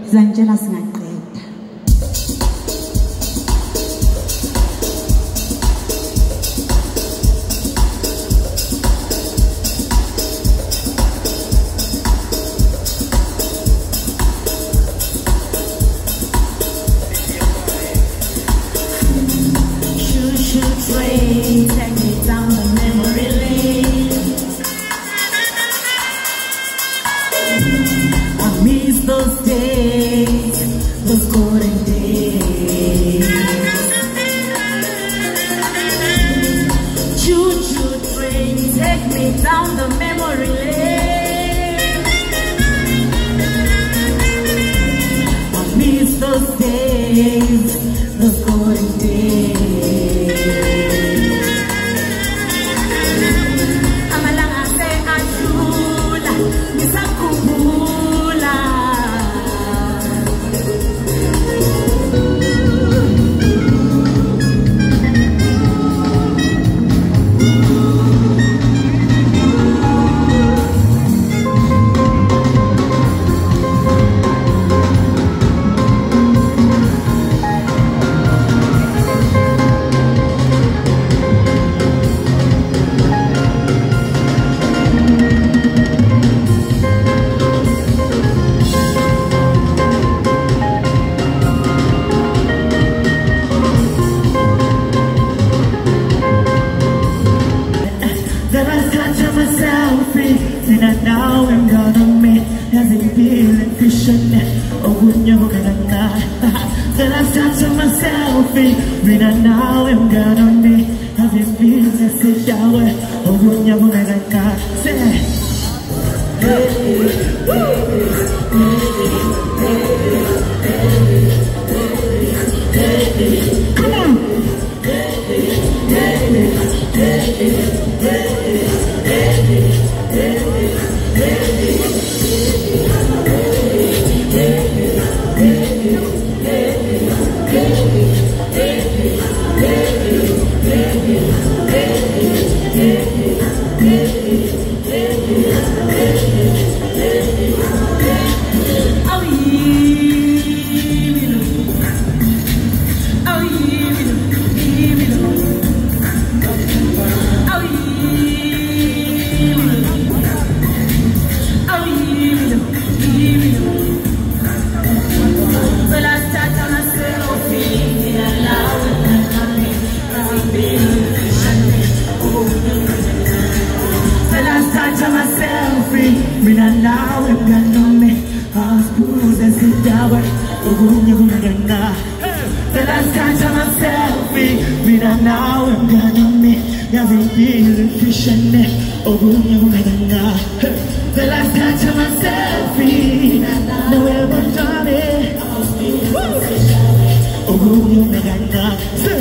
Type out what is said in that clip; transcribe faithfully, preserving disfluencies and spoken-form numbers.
Zangitshela singaqeda. Train, take me down the memory lane. I miss those days, those golden days. Choo-choo train, take me down the memory lane. I miss those days, those golden days. And I know I'm gonna make every feeling fishing. Oh, when you're gonna die, then I start to myself. When I know I'm gonna make every feeling sit down. Oh, when you're gonna die, say, hey, come on. When I now am gonna make us pools and sit down. Oh, you're gonna then I start to myself. When I now am gonna make every feeling fishing. Oh, you're gonna then I start to myself. No ever done it. Oh, you're gonna